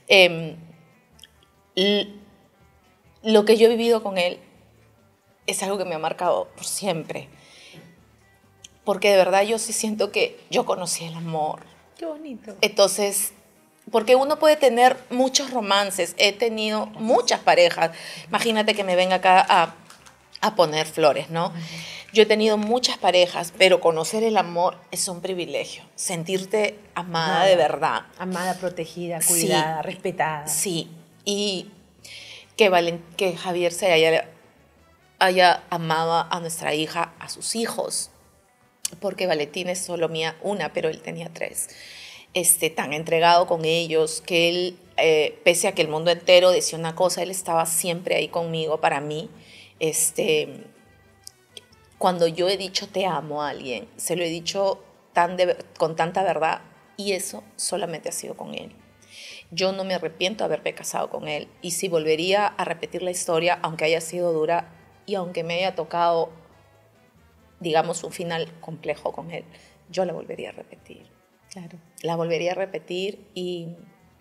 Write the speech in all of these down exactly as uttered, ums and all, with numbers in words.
Eh, lo que yo he vivido con él es algo que me ha marcado por siempre. Porque de verdad yo sí siento que yo conocí el amor. Qué bonito. Entonces, porque uno puede tener muchos romances. He tenido muchas parejas. Imagínate que me venga acá a, a poner flores, ¿no? Yo he tenido muchas parejas, pero conocer el amor es un privilegio. Sentirte amada, amada de verdad. Amada, protegida, cuidada, sí, respetada. Sí. Y que, Valen, que Javier se haya, haya amado a nuestra hija, a sus hijos, porque Valentina es solo mía una, pero él tenía tres, este, tan entregado con ellos, que él, eh, pese a que el mundo entero decía una cosa, él estaba siempre ahí conmigo para mí. Este, cuando yo he dicho te amo a alguien, se lo he dicho tan de, con tanta verdad, y eso solamente ha sido con él. Yo no me arrepiento de haberme casado con él, y si volvería a repetir la historia, aunque haya sido dura y aunque me haya tocado, digamos, un final complejo con él, yo la volvería a repetir. Claro. La volvería a repetir y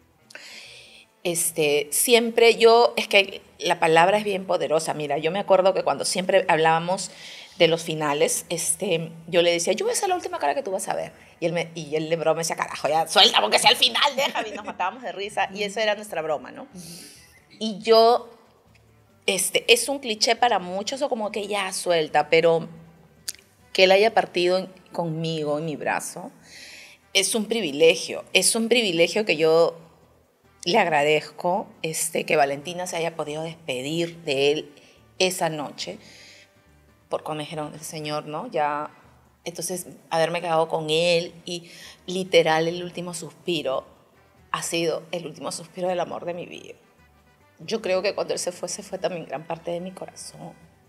este, siempre yo, es que la palabra es bien poderosa. Mira, yo me acuerdo que cuando siempre hablábamos de los finales, este, yo le decía, yo voy a ser la última cara que tú vas a ver. Y él, me, y él de broma me decía, carajo, ya suelta, porque sea el final, déjame. Y nos matábamos de risa y eso era nuestra broma, ¿no? Y yo, este, es un cliché para muchos o como que ya suelta, pero que él haya partido conmigo en mi brazo es un privilegio, es un privilegio que yo le agradezco, este, que Valentina se haya podido despedir de él esa noche, porque me dijeron, el Señor, ¿no? Ya, entonces, haberme quedado con él y literal el último suspiro ha sido el último suspiro del amor de mi vida. Yo creo que cuando él se fue, se fue también gran parte de mi corazón.